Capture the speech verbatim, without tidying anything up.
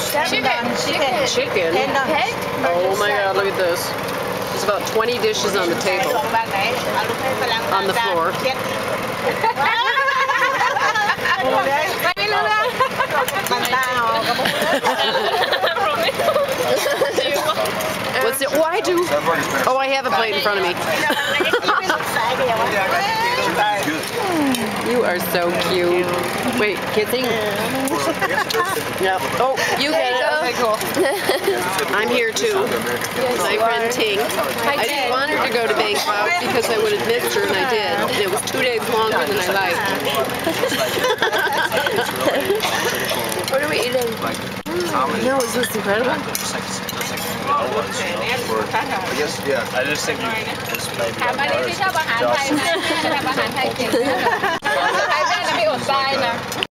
Chicken. Chicken. Chicken? Oh my god, look at this. There's about twenty dishes on the table. On the floor. What's it? Oh, I do. Oh, I have a plate in front of me. You are so cute. Wait, kissing? Yep. Oh, you get it. Okay, cool. I'm here too. My friend Ting. I didn't want her to go to Bangkok because I would have missed her, and I did. And it was two days longer than I liked. What are we eating? No, is this incredible? I guess, yeah. I just think you just maybe. ถามอันนี้ที่ชอบอาหารไทยไหมชอบอาหารไทยเก่งไหมอาหารไทยแม่จะไม่อดตายนะ